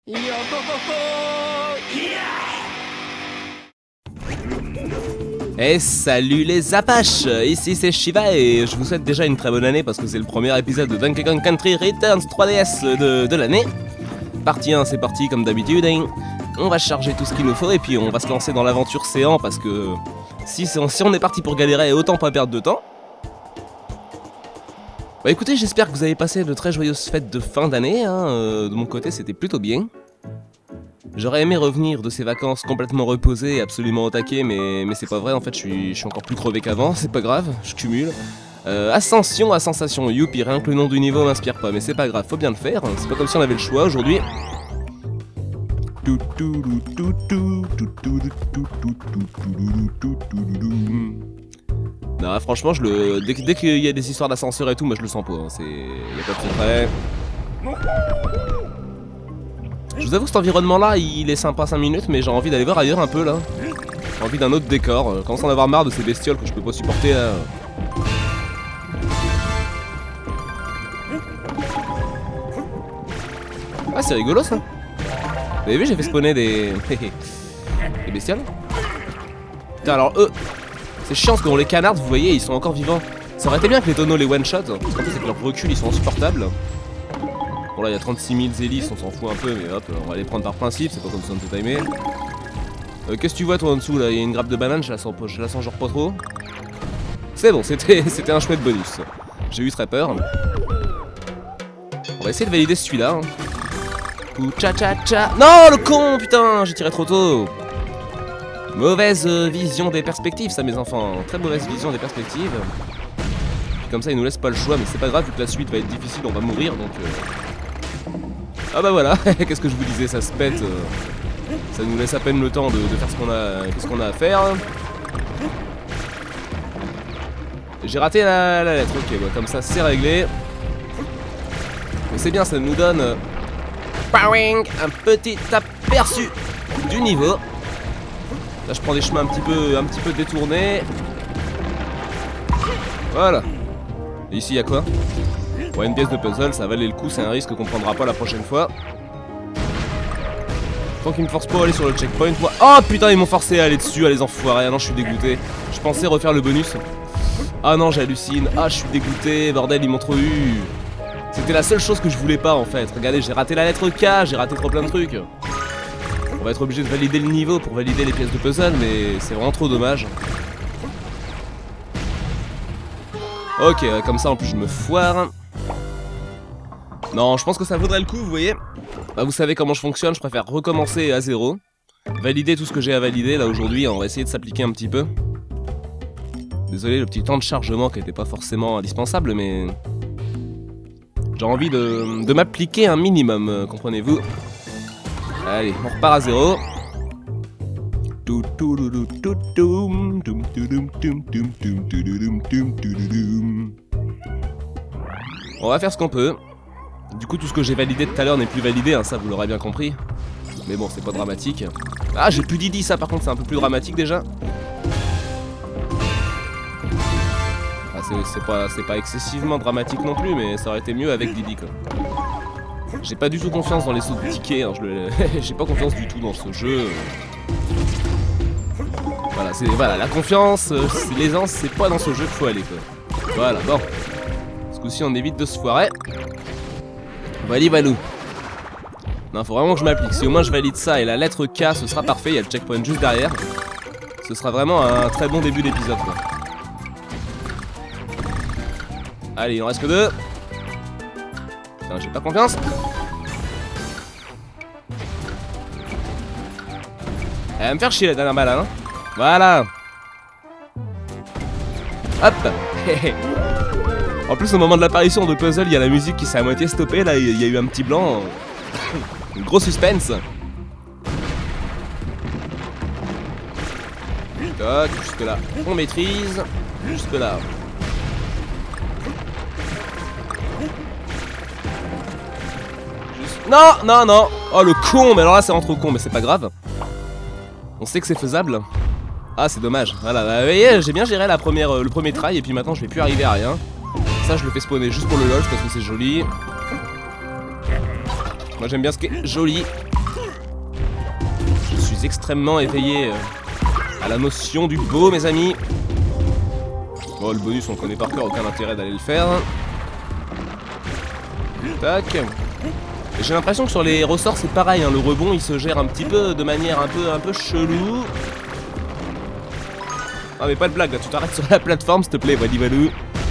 Et salut les Apaches, ici c'est Shiva et je vous souhaite déjà une très bonne année parce que c'est le premier épisode de Donkey Kong Country Returns 3DS de l'année. Partie 1, c'est parti comme d'habitude. On va charger tout ce qu'il nous faut et puis on va se lancer dans l'aventure Céan parce que si on est parti pour galérer, autant pas perdre de temps. Bah écoutez, j'espère que vous avez passé de très joyeuses fêtes de fin d'année, de mon côté c'était plutôt bien. J'aurais aimé revenir de ces vacances complètement reposé, absolument au taquet, mais c'est pas vrai, en fait je suis encore plus crevé qu'avant, c'est pas grave, je cumule. Ascension à sensation, youpi, rien que le nom du niveau m'inspire pas, mais c'est pas grave, faut bien le faire, c'est pas comme si on avait le choix aujourd'hui. Non, franchement, dès qu'il y a des histoires d'ascenseur et tout, moi je le sens pas, hein. Y a pas de secret. Je vous avoue que cet environnement là il est sympa 5 minutes mais j'ai envie d'aller voir ailleurs un peu là. J'ai envie d'un autre décor, commence à en avoir marre de ces bestioles que je peux pas supporter là. Ah c'est rigolo ça. Vous avez vu j'ai fait spawner des bestioles. Putain alors eux, c'est chiant parce que les canards vous voyez ils sont encore vivants. Ça aurait été bien que les tonneaux les one shot, parce qu'en fait c'est que leur recul ils sont insupportables. Bon là il y a 36 000 zélis, on s'en fout un peu mais hop on va les prendre par principe, c'est pas comme ça on peut timer. Qu'est-ce que tu vois toi en dessous là? Il y a une grappe de banane, je la sens genre pas trop. C'est bon, c'était un chouette bonus. J'ai eu très peur. On va essayer de valider celui-là. Cha cha cha. Non le con putain, j'ai tiré trop tôt. Mauvaise vision des perspectives ça mes enfants, très mauvaise vision des perspectives. Comme ça il nous laisse pas le choix mais c'est pas grave vu que la suite va être difficile, on va mourir donc... Ah bah voilà, qu'est-ce que je vous disais, ça se pète, ça nous laisse à peine le temps de faire ce qu'on a à faire. J'ai raté la lettre, ok, bah, comme ça c'est réglé. Mais c'est bien, ça nous donne un petit aperçu du niveau. Là je prends des chemins un petit peu détournés. Voilà. Et ici il y a quoi? Ouais, une pièce de puzzle, ça valait le coup, c'est un risque qu'on prendra pas la prochaine fois. Tant qu'ils me forcent pas à aller sur le checkpoint. Oh putain, ils m'ont forcé à aller dessus, à les enfoirer. Ah non, je suis dégoûté. Je pensais refaire le bonus. Ah non, j'hallucine. Ah, je suis dégoûté, bordel, ils m'ont trop eu. C'était la seule chose que je voulais pas en fait. Regardez, j'ai raté la lettre K, j'ai raté trop plein de trucs. On va être obligé de valider le niveau pour valider les pièces de puzzle, mais c'est vraiment trop dommage. Ok, comme ça en plus je me foire. Non, je pense que ça vaudrait le coup, vous voyez. Bah, vous savez comment je fonctionne, je préfère recommencer à zéro. Valider tout ce que j'ai à valider, là aujourd'hui, on va essayer de s'appliquer un petit peu. Désolé, le petit temps de chargement qui n'était pas forcément indispensable, mais... J'ai envie de m'appliquer un minimum, comprenez-vous. Allez, on repart à zéro. On va faire ce qu'on peut. Du coup tout ce que j'ai validé tout à l'heure n'est plus validé, hein, ça vous l'aurez bien compris. Mais bon c'est pas dramatique. Ah j'ai plus Didi, ça par contre c'est un peu plus dramatique déjà. Ah, c'est pas excessivement dramatique non plus mais ça aurait été mieux avec Didi quoi. J'ai pas du tout confiance dans les sauts de tickets, hein, j'ai pas confiance du tout dans ce jeu. Voilà, la confiance, l'aisance, c'est pas dans ce jeu qu'il faut aller quoi. Voilà, bon. Ce coup-ci on évite de se foirer. Vali valou. Non, faut vraiment que je m'applique. Si au moins je valide ça et la lettre K, ce sera parfait. Il y a le checkpoint juste derrière. Ce sera vraiment un très bon début d'épisode quoi. Allez, il en reste que 2. Putain, j'ai pas confiance. Elle va me faire chier la dernière balle, hein. Voilà. Hop. En plus au moment de l'apparition de puzzle, il y a la musique qui s'est à moitié stoppée. Là, il y a eu un petit blanc. Un gros suspense. Toc, jusque là. On maîtrise. Jusque là. Non, non, non. Oh le con, mais alors là c'est vraiment trop con, mais c'est pas grave. On sait que c'est faisable. Ah c'est dommage. Voilà, bah, vous voyez, j'ai bien géré le premier try et puis maintenant je vais plus arriver à rien. Ça je le fais spawner juste pour le lol parce que c'est joli. Moi j'aime bien ce qui est joli. suis extrêmement éveillé à la notion du beau, mes amis. Bon, le bonus, on le connaît par cœur, aucun intérêt d'aller le faire. Tac. J'ai l'impression que sur les ressorts, c'est pareil, hein, le rebond, il se gère un petit peu de manière un peu chelou. Ah, mais pas de blague, là, tu t'arrêtes sur la plateforme, s'il te plaît, Wadi Walou.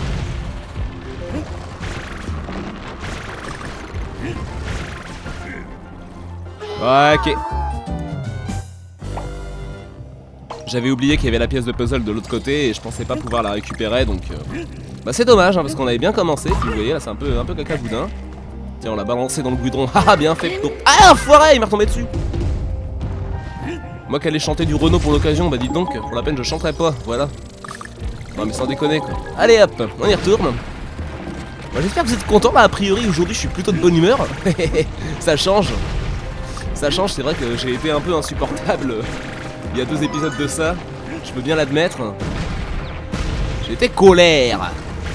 Ok. J'avais oublié qu'il y avait la pièce de puzzle de l'autre côté et je pensais pas pouvoir la récupérer, donc bah c'est dommage, hein, parce qu'on avait bien commencé. Puis vous voyez là, c'est un peu caca boudin. Tiens, on l'a balancé dans le goudron. Haha, bien fait. Ah, enfoiré, il m'a retombé dessus. Moi qui allais chanter du Renault pour l'occasion, bah dites donc, pour la peine je chanterai pas, voilà. Non mais sans déconner quoi. Allez hop, on y retourne. Bah, j'espère que vous êtes contents, là, a priori aujourd'hui je suis plutôt de bonne humeur. Ça change. Ça change, c'est vrai que j'ai été un peu insupportable il y a 2 épisodes de ça, je peux bien l'admettre. J'étais colère.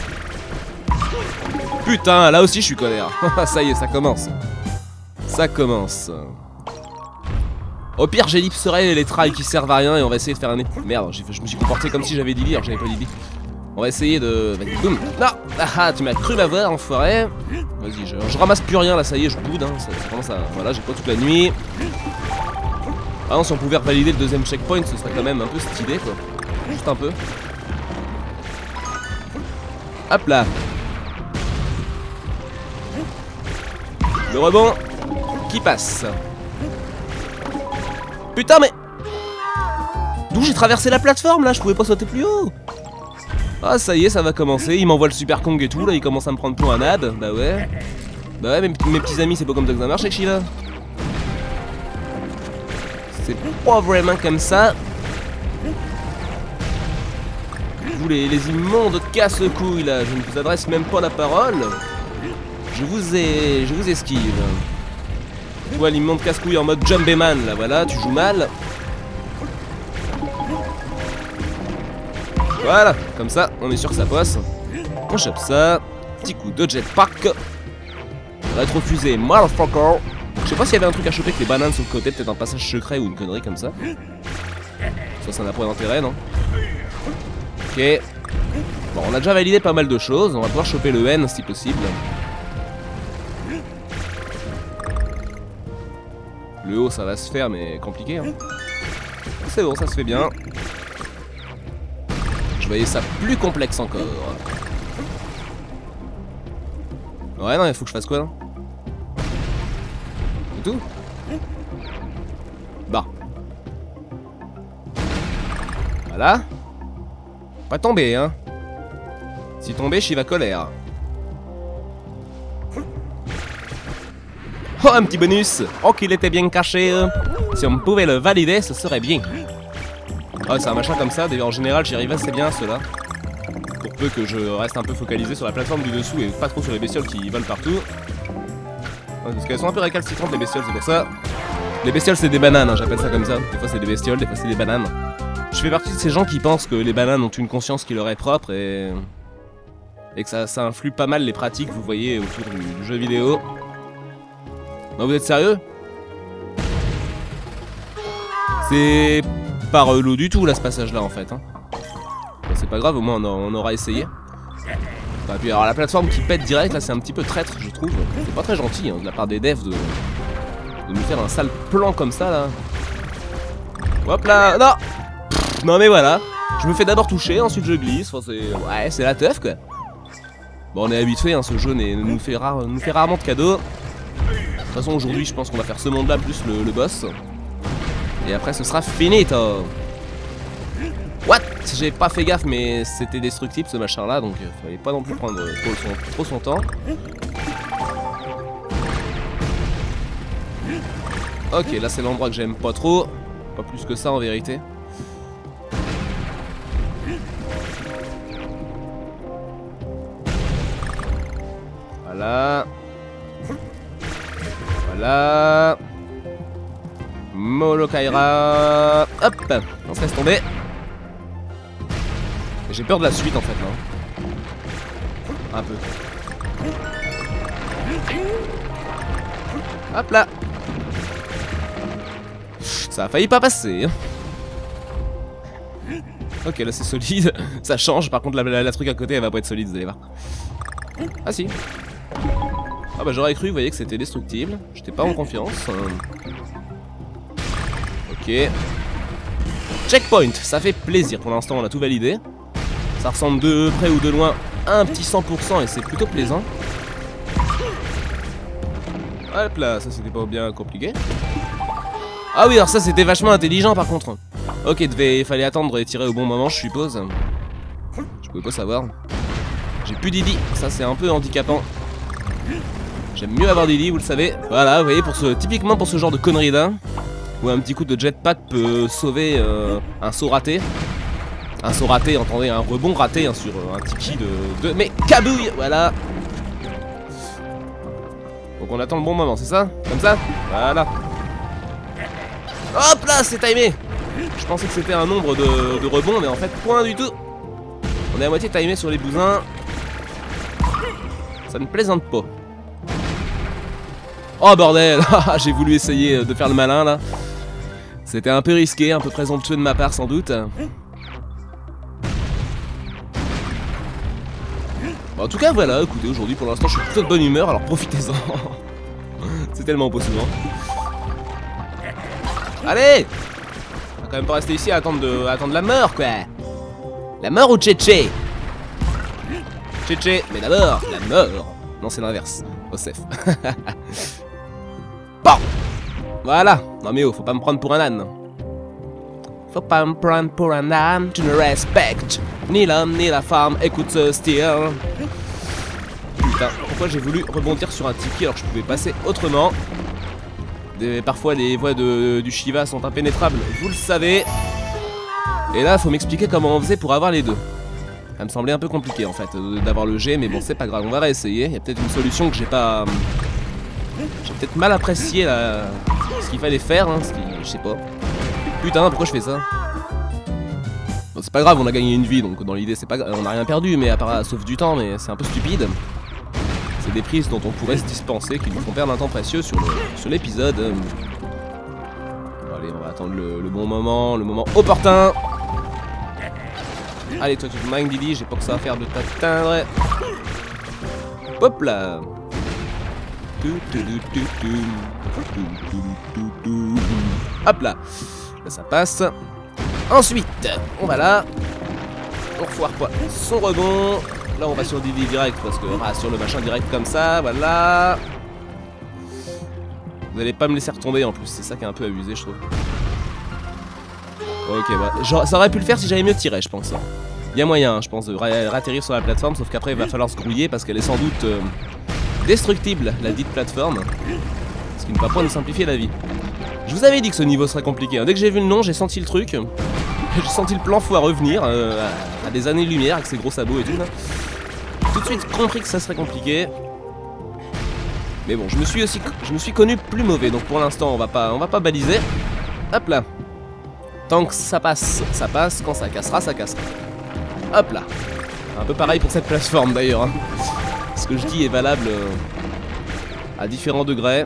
Putain, là aussi je suis colère. Ça y est, ça commence. Ça commence. Au pire, j'ellipserai les trails qui servent à rien et on va essayer de faire un... Merde, je me suis comporté comme si j'avais dit lire, j'avais pas dit. On va essayer de... Boum. Non. Ah, tu m'as cru m'avoir, enfoiré. Vas-y, je ramasse plus rien là, ça y est, je boude. Hein. Ça commence à... Voilà, j'ai pas toute la nuit. Ah non, si on pouvait valider le 2ème checkpoint, ce serait quand même un peu stylé quoi. Juste un peu. Hop là. Le rebond qui passe. Putain mais... D'où j'ai traversé la plateforme là, je pouvais pas sauter plus haut. Ah ça y est, ça va commencer, il m'envoie le Super Kong et tout, là il commence à me prendre pour un ad. Bah ouais. Bah ouais, mes petits amis, c'est pas comme ça que ça marche avec Sheila. C'est pas vraiment comme ça. Vous les immondes casse-couilles là, je ne vous adresse même pas la parole. Je vous esquive. Toi l'immonde casse-couille en mode Jumpman là, voilà, tu joues mal. Voilà, comme ça, on est sûr que ça passe. On chope ça. Petit coup de jetpack. Rétrofusée, motherfucker. Je sais pas s'il y avait un truc à choper avec les bananes sur le côté, peut-être un passage secret ou une connerie comme ça. Ça n'a pas d'intérêt, non? Ok. Bon, on a déjà validé pas mal de choses. On va pouvoir choper le N si possible. Le haut, ça va se faire, mais compliqué. Hein. C'est bon, ça se fait bien. Je voyais ça plus complexe encore. Ouais, non, il faut que je fasse quoi, là? C'est tout? Bah. Voilà. Pas tomber, hein. Si tomber, je va colère. Oh, un petit bonus. Oh, qu'il était bien caché. Si on pouvait le valider, ce serait bien. Ah, c'est un machin comme ça. D'ailleurs, en général, j'y arrive assez bien à cela. Pour peu que je reste un peu focalisé sur la plateforme du dessous et pas trop sur les bestioles qui volent partout. Parce qu'elles sont un peu récalcitrantes, les bestioles, c'est pour ça. Les bestioles, c'est des bananes, hein, j'appelle ça comme ça. Des fois, c'est des bestioles, des fois, c'est des bananes. Je fais partie de ces gens qui pensent que les bananes ont une conscience qui leur est propre et que ça influe pas mal les pratiques, vous voyez, autour du jeu vidéo. Non, vous êtes sérieux? C'est pas relou du tout, là, ce passage-là, en fait. Hein. Bon, c'est pas grave, au moins, on aura essayé. Et puis alors la plateforme qui pète direct là c'est un petit peu traître je trouve. C'est pas très gentil hein, de la part des devs de nous faire un sale plan comme ça là. Hop là, non. Pff, non mais voilà. Je me fais d'abord toucher, ensuite je glisse. Enfin, ouais c'est la teuf quoi. Bon on est habitué hein, ce jeu nous fait rarement de cadeaux. De toute façon aujourd'hui je pense qu'on va faire ce monde là plus le boss. Et après ce sera fini toi. What? J'ai pas fait gaffe mais c'était destructible ce machin là donc fallait pas non plus prendre trop son temps. Ok là c'est l'endroit que j'aime pas trop. Pas plus que ça en vérité. Voilà. Voilà. Molokaira. Hop. On se laisse tomber. J'ai peur de la suite en fait là. Un peu. Hop là. Ça a failli pas passer. Ok, là c'est solide. Ça change. Par contre, la truc à côté, elle va pas être solide, vous allez voir. Ah si. Ah bah j'aurais cru, vous voyez, que c'était destructible. J'étais pas en confiance. Ok. Checkpoint, ça fait plaisir. Pour l'instant, on a tout validé. Ça ressemble de près ou de loin à un petit 100% et c'est plutôt plaisant. Hop là, ça c'était pas bien compliqué. Ah oui, alors ça c'était vachement intelligent par contre. Ok, il fallait attendre et tirer au bon moment, je suppose. Je pouvais pas savoir. J'ai plus Didi, ça c'est un peu handicapant. J'aime mieux avoir Didi, vous le savez. Voilà, vous voyez, typiquement pour ce genre de conneries là, où un petit coup de jetpack peut sauver un saut raté. Un saut raté, entendez, un rebond raté hein, sur un tiki de... Mais kabouille, voilà. Donc on attend le bon moment, c'est ça? Comme ça? Voilà. Hop là, c'est timé. Je pensais que c'était un nombre de rebonds, mais en fait, point du tout. On est à moitié timé sur les bousins. Ça ne plaisante pas. Oh bordel. J'ai voulu essayer de faire le malin là. C'était un peu risqué, un peu présomptueux de ma part sans doute. Bon, en tout cas voilà, écoutez, aujourd'hui pour l'instant je suis plutôt de bonne humeur, alors profitez-en. C'est tellement pas souvent. Allez! On va quand même pas rester ici à attendre la mort quoi. La mort ou Tchétché? Tchétché, mais d'abord, la mort. Non c'est l'inverse, Osef. Bon! Voilà! Non mais oh, faut pas me prendre pour un âne. Faut pas me prendre pour un âne, tu ne respectes ni l'homme ni la femme, écoute ce style. Putain, pourquoi j'ai voulu rebondir sur un tiki alors que je pouvais passer autrement? Parfois les voies du Shiva sont impénétrables, vous le savez. Et là, faut m'expliquer comment on faisait pour avoir les deux. Ça me semblait un peu compliqué en fait d'avoir le G, mais bon, c'est pas grave, on va réessayer. Il y a peut-être une solution que j'ai pas... J'ai peut-être mal apprécié ce qu'il fallait faire, hein, je sais pas. Putain, pourquoi je fais ça? Bon, c'est pas grave, on a gagné une vie, donc dans l'idée, c'est pas grave, on a rien perdu, mais à part sauf du temps, mais c'est un peu stupide. C'est des prises dont on pourrait se dispenser, qui nous font perdre un temps précieux sur l'épisode. Bon, allez, on va attendre le bon moment, le moment opportun. Allez, toi, tu te manques, Didi, j'ai pas que ça à faire de t'atteindre. Hop là. Hop là. Là, ça passe. Ensuite, on va là. On refoire quoi? Son rebond. Là, on va sur Didi direct parce que sur le machin direct comme ça. Voilà. Vous allez pas me laisser retomber en plus. C'est ça qui est un peu abusé, je trouve. Ok, bah, genre, ça aurait pu le faire si j'avais mieux tiré, je pense. Il y a moyen, je pense, de ratterrir sur la plateforme, sauf qu'après il va falloir se grouiller parce qu'elle est sans doute destructible, la dite plateforme. Ce qui ne va pas nous simplifier la vie. Je vous avais dit que ce niveau serait compliqué. Hein. Dès que j'ai vu le nom, j'ai senti le truc. J'ai senti le plan fou à revenir à des années-lumière avec ses gros sabots et tout. Là. Tout de suite compris que ça serait compliqué. Mais bon, je me suis connu plus mauvais, donc pour l'instant on va pas baliser. Hop là. Tant que ça passe, ça passe. Quand ça cassera, ça cassera. Hop là. Un peu pareil pour cette plateforme d'ailleurs. Hein. Ce que je dis est valable à différents degrés.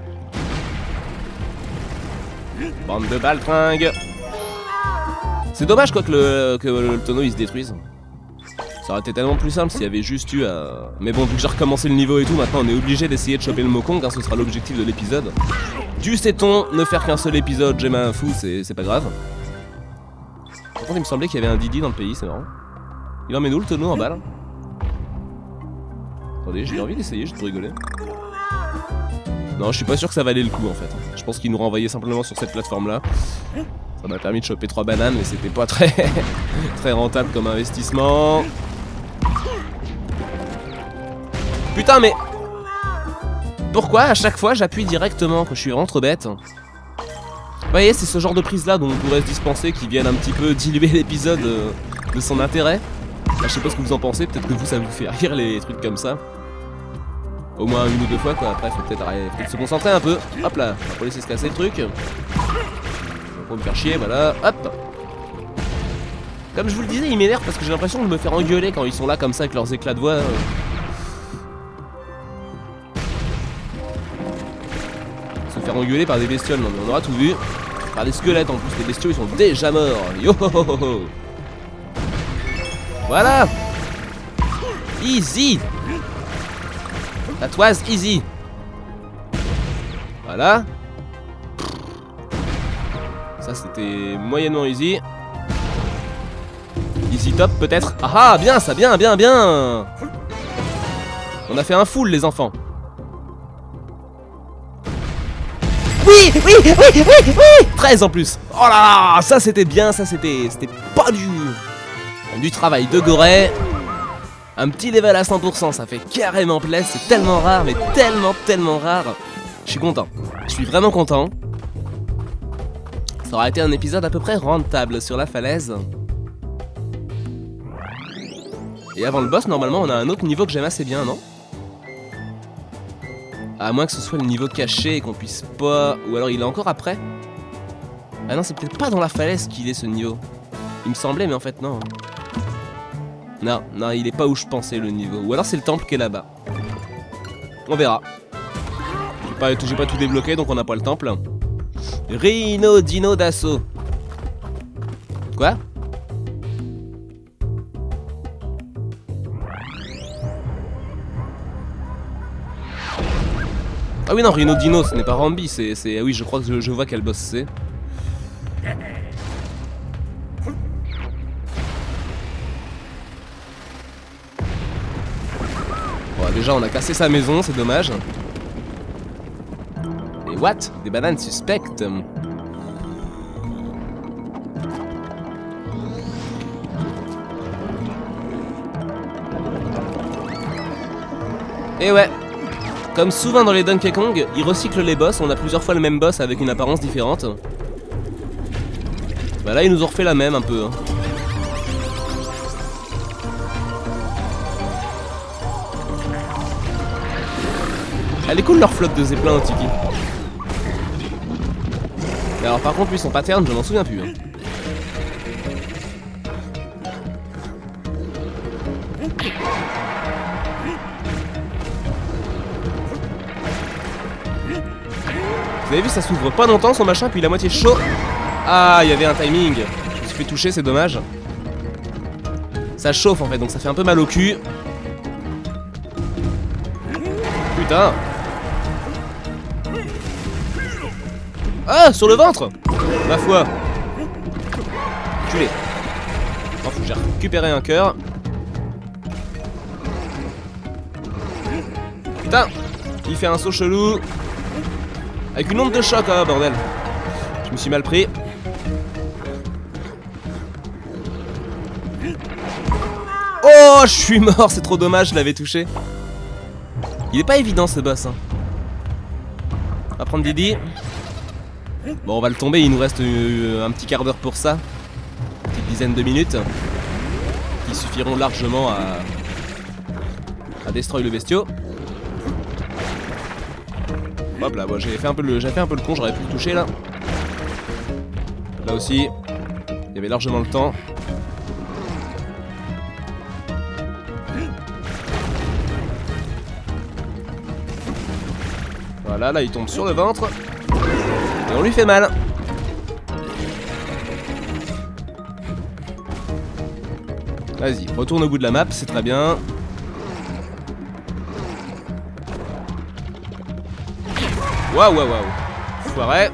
Bande de baltringues. C'est dommage quoi que le tonneau il se détruise. Ça aurait été tellement plus simple s'il y avait juste eu à... Mais bon, vu que j'ai recommencé le niveau et tout, maintenant on est obligé d'essayer de choper le Mokong, car ce sera l'objectif de l'épisode. Du sait-on, ne faire qu'un seul épisode, j'ai un fou, c'est pas grave. Par contre, il me semblait qu'il y avait un Didi dans le pays, c'est marrant. Il emmène où le tonneau en balle? Attendez, j'ai envie d'essayer, juste pour rigoler. Non, je suis pas sûr que ça valait le coup en fait. Je pense qu'il nous renvoyait simplement sur cette plateforme là. Ça m'a permis de choper 3 bananes, mais c'était pas très rentable comme investissement. Putain, mais pourquoi à chaque fois j'appuie directement quand je suis vraiment trop bête? Vous voyez, c'est ce genre de prise là dont on pourrait se dispenser qui viennent un petit peu diluer l'épisode de son intérêt. Là, je sais pas ce que vous en pensez, peut-être que vous ça vous fait rire les trucs comme ça. Au moins une ou deux fois quoi, après faut peut-être se concentrer un peu. Hop là, on va pas laisser se casser le truc. On va me faire chier, voilà, hop. Comme je vous le disais, il m'énerve parce que j'ai l'impression de me faire engueuler quand ils sont là comme ça avec leurs éclats de voix. Se faire engueuler par des bestioles, non mais on aura tout vu. Par des squelettes en plus, les bestiaux ils sont déjà morts. Yo ho ho ho. Voilà. Easy. That was easy. Voilà. Ça c'était moyennement easy. Easy top peut-être. Ah ah, bien ça, bien, bien, bien. On a fait un full les enfants. Oui, oui, oui, oui, oui. 13 en plus. Oh là là, ça c'était bien, ça c'était pas du travail de goré. Un petit level à 100%, ça fait carrément plaisir. C'est tellement rare, mais tellement rare. Je suis content, je suis vraiment content. Ça aura été un épisode à peu près rentable sur la falaise. Et avant le boss, normalement, on a un autre niveau que j'aime assez bien, non? À moins que ce soit le niveau caché et qu'on puisse pas... Ou alors il est encore après? Ah non, c'est peut-être pas dans la falaise qu'il est ce niveau. Il me semblait, mais en fait non. Non, non, il est pas où je pensais le niveau. Ou alors c'est le temple qui est là-bas. On verra. J'ai pas tout débloqué, donc on n'a pas le temple. Rhino Dino d'assaut. Quoi? Ah oui non, Rhino Dino, ce n'est pas Rambi, c'est... Ah oui, je crois que je vois quel boss c'est. Bon, déjà on a cassé sa maison, c'est dommage. Et what? Des bananes suspectes. Et ouais. Comme souvent dans les Donkey Kong, ils recyclent les boss, on a plusieurs fois le même boss avec une apparence différente. Bah là ils nous ont refait la même un peu. Elle est cool leur flotte de zeppelin au Tiki. Mais alors par contre lui son pattern je m'en souviens plus. Vous avez vu, ça s'ouvre pas longtemps son machin, puis il est à moitié chaud. Ah, il y avait un timing. Je me suis fait toucher, c'est dommage. Ça chauffe en fait, donc ça fait un peu mal au cul. Putain. Ah, sur le ventre. Ma foi. Culé. Oh, faut que j'ai récupéré un cœur. Putain. Il fait un saut chelou. Avec une onde de choc, hein, bordel. Je me suis mal pris. Oh, je suis mort, c'est trop dommage, je l'avais touché. Il est pas évident ce boss. Hein. On va prendre Didi. Bon, on va le tomber, il nous reste un petit quart d'heure pour ça. Une petite dizaine de minutes. Qui suffiront largement à destroy le bestiau. Hop là, bon, j'ai fait un peu le con, j'aurais pu le toucher là. Là aussi, il y avait largement le temps. Voilà, là il tombe sur le ventre. Et on lui fait mal. Vas-y, retourne au bout de la map, c'est très bien. Waouh, waouh, waouh. Foiré.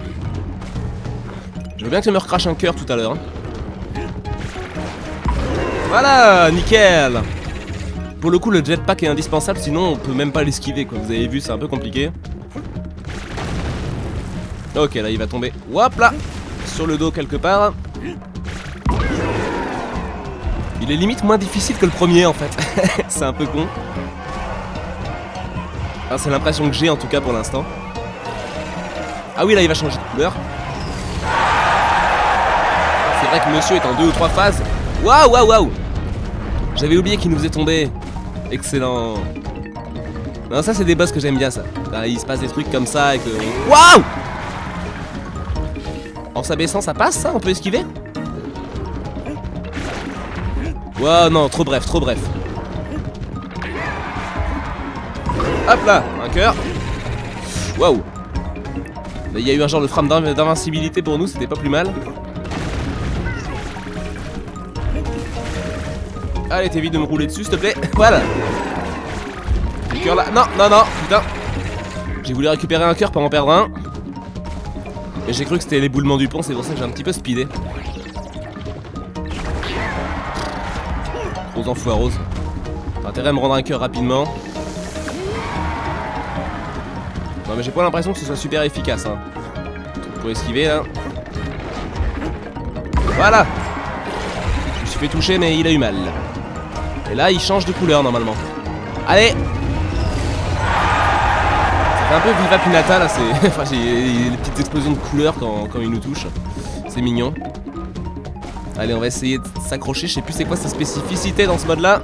Je veux bien que ça me recrache un cœur tout à l'heure. Voilà, nickel. Pour le coup, le jetpack est indispensable, sinon on peut même pas l'esquiver, quoi. Vous avez vu, c'est un peu compliqué. Ok, là, il va tomber. Hop là. Sur le dos quelque part. Il est limite moins difficile que le premier, en fait. C'est un peu con. Ah, c'est l'impression que j'ai, en tout cas, pour l'instant. Ah oui, là, il va changer de couleur. C'est vrai que monsieur est en 2 ou 3 phases. Waouh, waouh, waouh. J'avais oublié qu'il nous faisait tomber. Excellent. Non, ça, c'est des boss que j'aime bien, ça. Là, il se passe des trucs comme ça et que... Waouh. En s'abaissant, ça passe, ça? On peut esquiver? Waouh, non, trop bref, trop bref. Hop là, un cœur. Waouh. Il y a eu un genre de frame d'invincibilité pour nous, c'était pas plus mal. Allez, t'évites de me rouler dessus, s'il te plaît. Voilà. Le cœur là. Non, non, non, putain. J'ai voulu récupérer un cœur pour en perdre un. Et j'ai cru que c'était l'éboulement du pont, c'est pour ça que j'ai un petit peu speedé. Gros enfoirose. T'as intérêt à me rendre un cœur rapidement. Non mais j'ai pas l'impression que ce soit super efficace hein. Pour esquiver là. Voilà. Je me suis fait toucher mais il a eu mal. Et là il change de couleur normalement. Allez. C'est un peu Viva Pinata là, c'est. Enfin j'ai des petites explosions de couleurs quand il nous touche. C'est mignon. Allez on va essayer de s'accrocher, je sais plus c'est quoi sa spécificité dans ce mode là.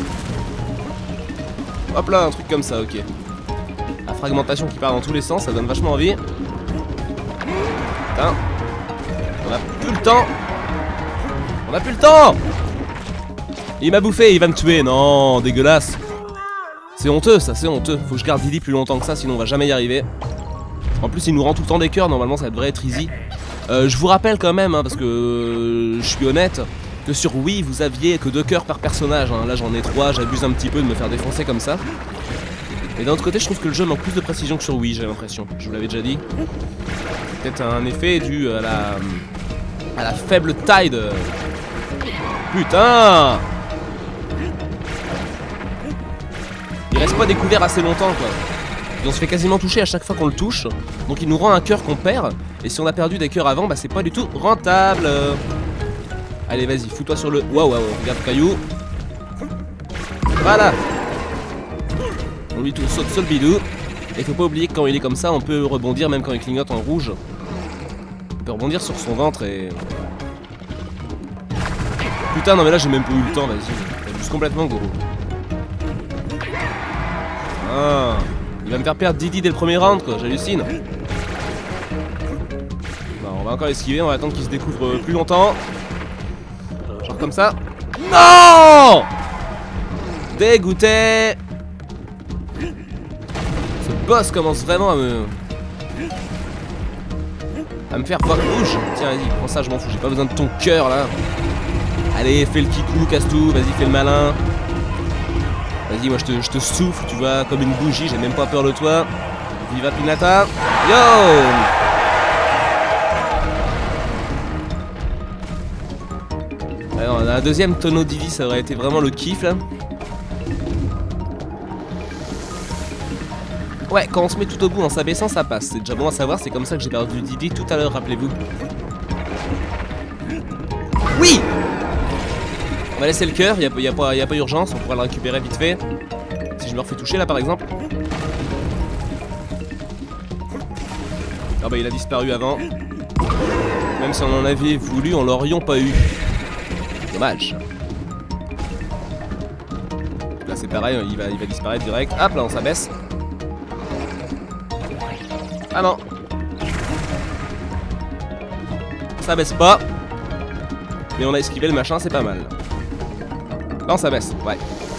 Hop là, un truc comme ça, ok. La fragmentation qui part dans tous les sens, ça donne vachement envie. Putain. On a plus le temps. On a plus le temps. Il m'a bouffé, il va me tuer. Non, dégueulasse. C'est honteux ça, c'est honteux. Faut que je garde Didi plus longtemps que ça, sinon on va jamais y arriver. En plus il nous rend tout le temps des cœurs, normalement ça devrait être easy. Je vous rappelle quand même, hein, parce que je suis honnête, que sur Wii vous aviez que 2 cœurs par personnage, hein. Là j'en ai 3, j'abuse un petit peu de me faire défoncer comme ça. Et d'un autre côté je trouve que le jeu manque plus de précision que sur Wii, j'ai l'impression, je vous l'avais déjà dit. Peut-être un effet dû à la faible taille de... Putain! Il reste pas découvert assez longtemps quoi. Et on se fait quasiment toucher à chaque fois qu'on le touche. Donc il nous rend un cœur qu'on perd. Et si on a perdu des cœurs avant, bah c'est pas du tout rentable. Allez vas-y, fous-toi sur le... Waouh, waouh, regarde le caillou. Voilà. On lui saute sur le bidou. Et faut pas oublier que quand il est comme ça, on peut rebondir même quand il clignote en rouge. On peut rebondir sur son ventre et... Putain non mais là j'ai même pas eu le temps, vas-y. J'abuse complètement gros. Ah, il va me faire perdre Didi dès le premier round quoi, j'hallucine. Bon, on va encore esquiver, on va attendre qu'il se découvre plus longtemps. Genre comme ça. Non! Dégoûté. Ce boss commence vraiment à me faire voir rouge. Tiens vas-y, prends ça, je m'en fous, j'ai pas besoin de ton cœur là. Allez, fais le kikou, casse tout, vas-y, fais le malin. Vas-y, moi je te souffle, tu vois, comme une bougie, j'ai même pas peur de toi. Viva Pinata. Yo! Alors, on a un deuxième tonneau Didi, ça aurait été vraiment le kiff là. Ouais, quand on se met tout au bout en s'abaissant, ça passe. C'est déjà bon à savoir, c'est comme ça que j'ai perdu Didi tout à l'heure, rappelez-vous. Oui! On va laisser le cœur, y a pas urgence, on pourra le récupérer vite fait. Si je me refais toucher là par exemple. Ah bah il a disparu avant. Même si on en avait voulu, on l'aurions pas eu. Dommage. Là c'est pareil, il va disparaître direct. Hop là on s'abaisse. Ah non. Ça baisse pas. Mais on a esquivé le machin, c'est pas mal. Là on s'abaisse, ouais.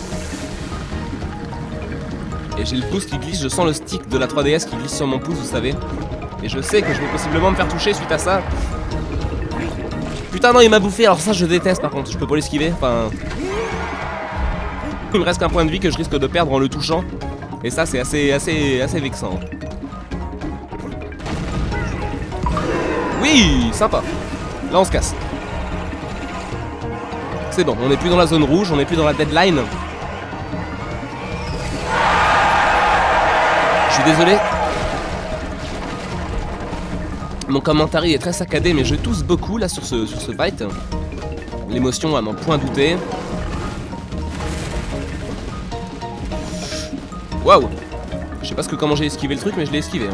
Et j'ai le pouce qui glisse, je sens le stick de la 3DS qui glisse sur mon pouce, vous savez. Et je sais que je vais possiblement me faire toucher suite à ça. Putain non il m'a bouffé, alors ça je déteste par contre, je peux pas l'esquiver, enfin... Il me reste qu'un point de vie que je risque de perdre en le touchant. Et ça c'est assez vexant. Oui, sympa. Là on se casse. C'est bon, on n'est plus dans la zone rouge, on n'est plus dans la deadline. Je suis désolé. Mon commentaire est très saccadé, mais je tousse beaucoup là sur ce fight. L'émotion à n'en point douter. Waouh! Je sais pas comment j'ai esquivé le truc, mais je l'ai esquivé.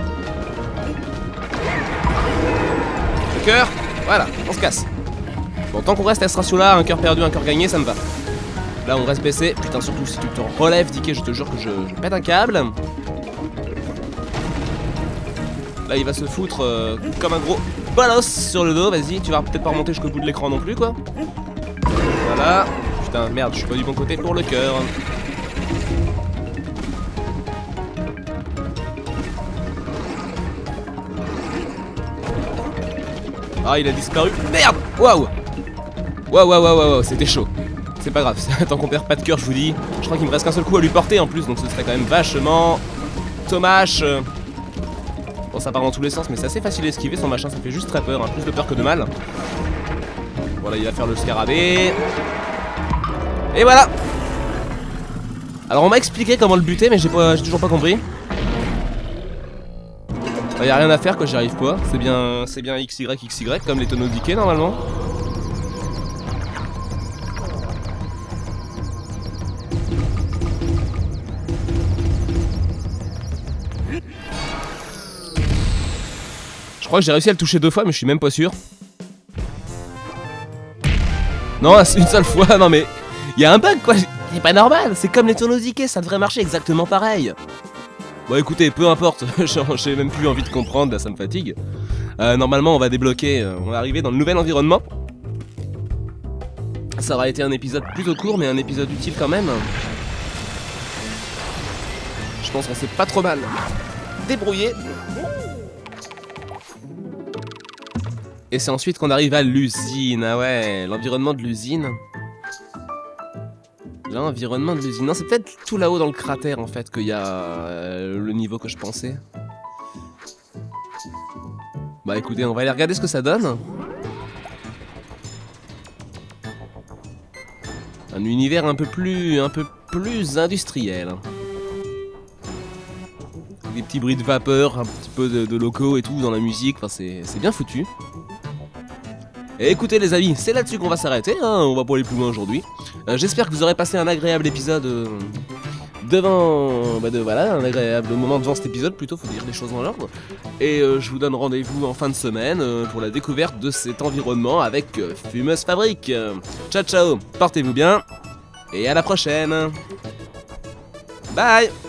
Le cœur, voilà, on se casse. Bon, tant qu'on reste à ce ratio là, un cœur perdu, un cœur gagné, ça me va. Là on reste baissé, putain surtout si tu te relèves Dicky, je te jure que je pète un câble. Là il va se foutre comme un gros bolos sur le dos, vas-y, tu vas peut-être pas remonter jusqu'au bout de l'écran non plus quoi. Voilà, putain merde, je suis pas du bon côté pour le cœur. Ah, il a disparu. Merde. Waouh. Waouh, c'était chaud. C'est pas grave, tant qu'on perd pas de cœur, je vous dis. Je crois qu'il me reste qu'un seul coup à lui porter en plus, donc ce serait quand même vachement dommage. Bon, ça part dans tous les sens, mais c'est assez facile à esquiver son machin, ça fait juste très peur, hein, plus de peur que de mal. Voilà, il va faire le scarabée. Et voilà. Alors on m'a expliqué comment le buter, mais j'ai toujours pas compris. Y a rien à faire quoi, j'y arrive pas. C'est bien XY comme les tonneaux d'Ikea normalement. Je crois que j'ai réussi à le toucher 2 fois, mais je suis même pas sûr. Non, c'est une seule fois, non mais... Il y a un bug quoi, c'est pas normal, c'est comme les tonneaux d'Ikea, ça devrait marcher exactement pareil. Bon écoutez, peu importe, j'ai même plus envie de comprendre, là ça me fatigue. Normalement on va débloquer, on va arriver dans le nouvel environnement. Ça aura été un épisode plutôt court, mais un épisode utile quand même. Je pense qu'on s'est pas trop mal débrouillé. Et c'est ensuite qu'on arrive à l'usine, ah ouais, l'environnement de l'usine. L'environnement de l'usine, non c'est peut-être tout là-haut dans le cratère en fait qu'il y a le niveau que je pensais. Bah écoutez, on va aller regarder ce que ça donne. Un univers un peu plus industriel. Des petits bruits de vapeur, un petit peu de locaux et tout dans la musique, enfin c'est bien foutu. Et écoutez les amis, c'est là-dessus qu'on va s'arrêter, hein, on va pas aller plus loin aujourd'hui. J'espère que vous aurez passé un agréable épisode voilà, un agréable moment devant cet épisode, plutôt faut dire les choses dans l'ordre. Et je vous donne rendez-vous en fin de semaine pour la découverte de cet environnement avec Fumeuse Fabrique. Ciao ciao, portez-vous bien et à la prochaine. Bye.